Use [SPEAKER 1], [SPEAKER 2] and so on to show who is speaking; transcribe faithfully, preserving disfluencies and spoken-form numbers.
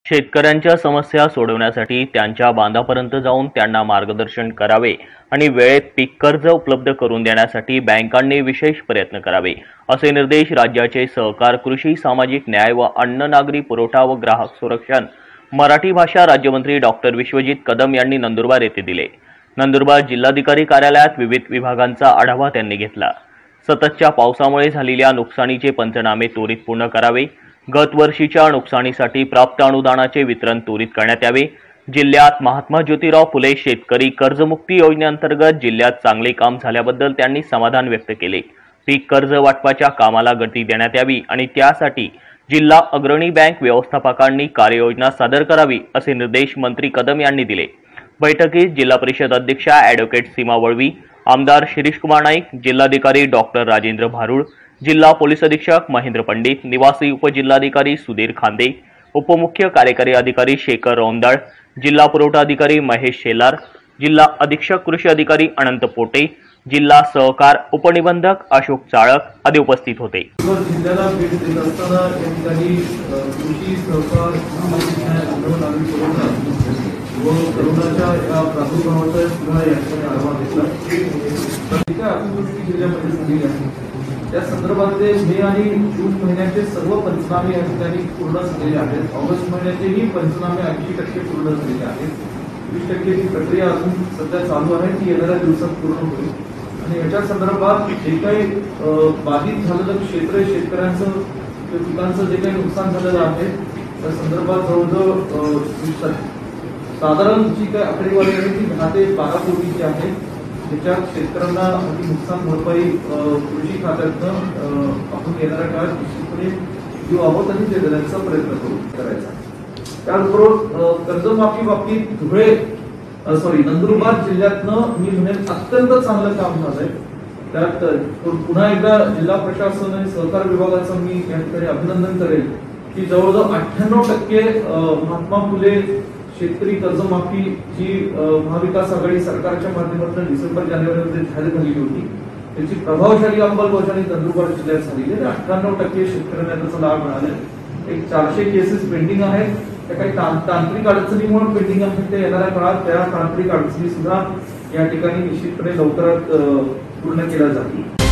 [SPEAKER 1] शेतकऱ्यांच्या समस्या सोडवण्यासाठी त्यांच्या बांधापर्यंत जाऊन त्यांना मार्गदर्शन करावे आणि वेळेत पीक कर्ज उपलब्ध करून देण्यासाठी बँकांनी विशेष प्रयत्न करावे, असे निर्देश राज्याचे सहकार, कृषी, सामाजिक न्याय व अन्न नागरी पुरवठा व ग्राहक संरक्षण मराठी भाषा राज्यमंत्री डॉक्टर विश्वजित कदम यांनी नंदुरबार येथे दिले। नंदुरबार जिल्हाधिकारी कार्यालयात विविध विभागांचा आढावा त्यांनी घेतला। सततच्या पावसामुळे झालेल्या नुकसानीचे पंचनामे त्वरित पूर्ण करावे, गत वर्षीच्या नुकसानीसाठी प्राप्त अनुदानाचे वितरण त्वरित करण्यात यावे। जिल्ह्यात महात्मा ज्योतिराव फुले शेतकरी कर्जमुक्ती योजनेअंतर्गत जिल्ह्यात चांगले काम झाल्याबद्दल त्यांनी समाधान व्यक्त केले। पीक कर्ज वाटपाच्या कामाला गती देण्यात यावी आणि त्यासाठी जिल्हा अग्रणी बँक व्यवस्थापकांनी कार्ययोजना सादर करावी, असे निर्देश मंत्री कदम यांनी दिले। बैठकीत जिल्हा परिषद अध्यक्षा ॲडव्होकेट सीमा वळवी, आमदार शिरीष कुमार नाईक, जिल्हाधिकारी डॉक्टर राजेंद्र भारुड, जिल्हा पोलीस अधीक्षक महेंद्र पंडित, निवासी उपजिल्हाधिकारी सुधीर खांदे, उपमुख्य कार्यकारी अधिकारी शेखर रोंदाळ, जिल्हा पुरवठा अधिकारी महेश शेलार, जिल्हा अधीक्षक कृषी अधिकारी अनंत पोटे, जिल्हा सहकार उपनिबंधक अशोक चाळक आदी उपस्थित होते।
[SPEAKER 2] जिल्ह्याला भेट देत असताना या ठिकाणी कृषी, सहकार, सामाजिक न्याय, अन्न नागरी पुरवठा व करोनाच्या या प्रादुर्भावाचा सुद्धा या ठिकाणी आढावा घेतला। त्या अतिवृष्टी जिल्ह्यामध्ये झालेली आहे त्या संदर्भातले मे आणि जून महिन्याचे सर्व पंचनामे या ठिकाणी पूर्ण झालेले आहेत। ऑगस्ट महिन्याचेही पंचनामे ऐंशी टक्के पूर्ण झालेले आहेत। वीस टक्के ही प्रक्रिया अजून सध्या चालू आहे, ती येणाऱ्या दिवसात पूर्ण होईल आणि याच्या संदर्भात जे काही बाधित झालेलं क्षेत्र शेतकऱ्यांचं पिकांचं जे काही नुकसान झालेलं आहे त्या संदर्भात जवळजवळ साधारण जी काही आकडेवारी आहे ती दहा ते बारा कोटीची आहे। त्याच्यात शेतकऱ्यांना नुकसान भरपाई कृषी खात्यातनं आपण येणाऱ्या काळात निश्चितपणे देऊ आहोत आणि ते देण्याचा प्रयत्न करू करायचा। त्याचबरोबर कर्जमाफी बाबतीत धुळे सॉरी नंदुरबार जिल्ह्यातनं मी म्हणेन अत्यंत चांगलं काम झालंय। त्यात पुन्हा एकदा जिल्हा प्रशासन आणि सहकार विभागाचं मी या ठिकाणी अभिनंदन करेल की जवळजवळ अठ्ठ्याण्णव टक्के महात्मा फुले शेतकरी कर्जमाफी जी महाविकास आघाडी सरकारच्या माध्यमातून डिसेंबर जानेवारीमध्ये जाहीर झालेली होती त्याची प्रभावशाली अंमलबजावणी नंदुरबार जिल्ह्यात झालेली आहे। अठ्ठ्याण्णव टक्के शेतकऱ्यांना त्याचा लाभ मिळाला। एक चारशे केसेस पेंडिंग आहेत, त्या काही तांत्रिक अडचणीमुळे पेंडिंग आहेत, त्या येणाऱ्या काळात त्या तांत्रिक अडचणी सुद्धा या ठिकाणी निश्चितपणे लवकरात पूर्ण केल्या जातील।